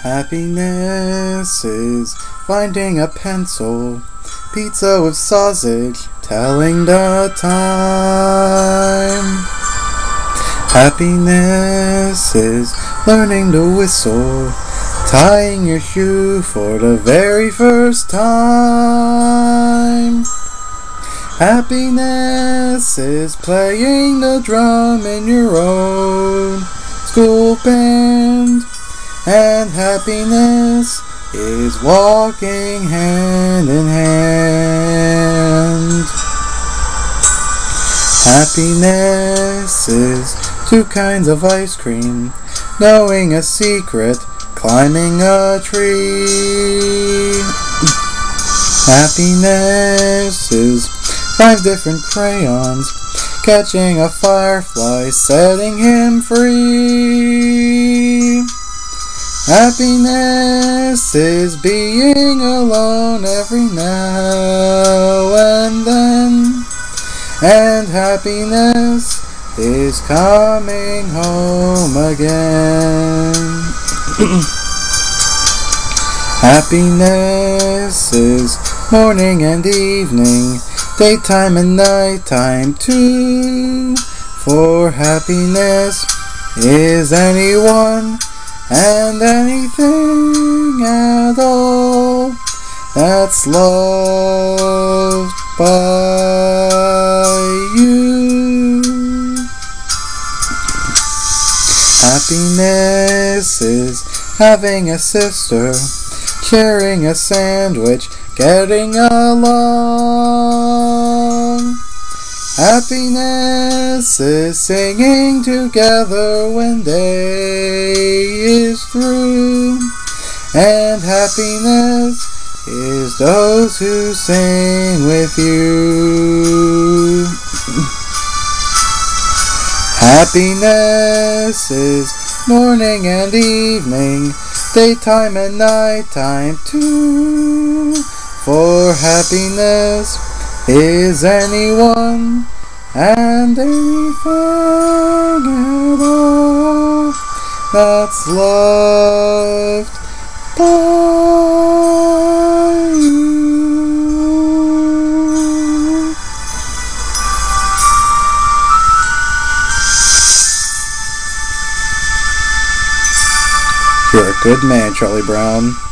Happiness is finding a pencil, pizza with sausage, telling the time. Happiness is learning to whistle, tying your shoe for the very first time. Happiness is playing the drum in your own school band. And happiness is walking hand in hand. Happiness is 2 kinds of ice cream, knowing a secret, climbing a tree. Happiness is 5 different crayons, catching a firefly, setting him free. Happiness is being alone every now and then, and happiness is coming home again. Happiness is morning and evening, daytime and nighttime too, for happiness is anyone and anything at all that's loved by you. Happiness is having a sister, sharing a sandwich, getting along. Happiness is singing together when day is through, and happiness is those who sing with you. Happiness is morning and evening, daytime and nighttime too, for happiness is anyone and anything at all that's loved by you. You're a good man, Charlie Brown.